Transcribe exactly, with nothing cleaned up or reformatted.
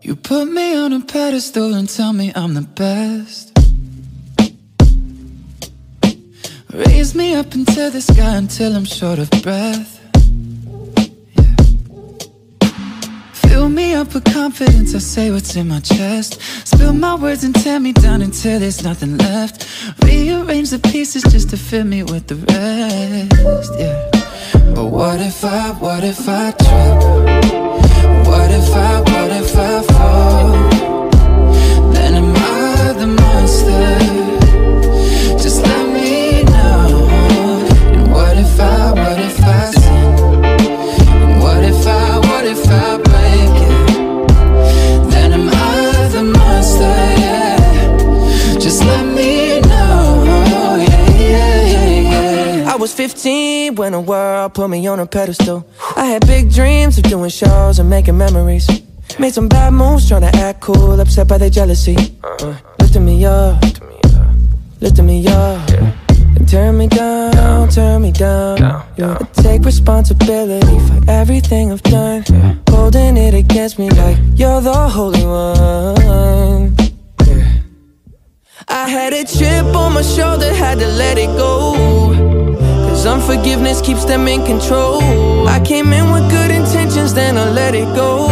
You put me on a pedestal and tell me I'm the best. Raise me up into the sky until I'm short of breath. Yeah. Fill me up with confidence, I say what's in my chest. Spill my words and tear me down until there's nothing left. Rearrange the pieces just to fill me with the rest. Yeah. But what if I, what if I trip? What if I, what if I fall? Then am I the monster? Just let me know. And what if I, what if I sin? And what if I, what if I break it? Then am I the monster, yeah. Just let me know, yeah, yeah, yeah, yeah. I was fifteen when the world put me on a pedestal. I had big dreams of doing shows and making memories. Made some bad moves trying to act cool, upset by their jealousy. uh, Lifting me up, lifting me up, and turn me down, turn me down, yeah. I take responsibility for everything I've done, holding it against me like you're the holy one. I had a chip on my shoulder, had to let it go, cause unforgiveness keeps them in control. I came in with good intentions, then I let it go.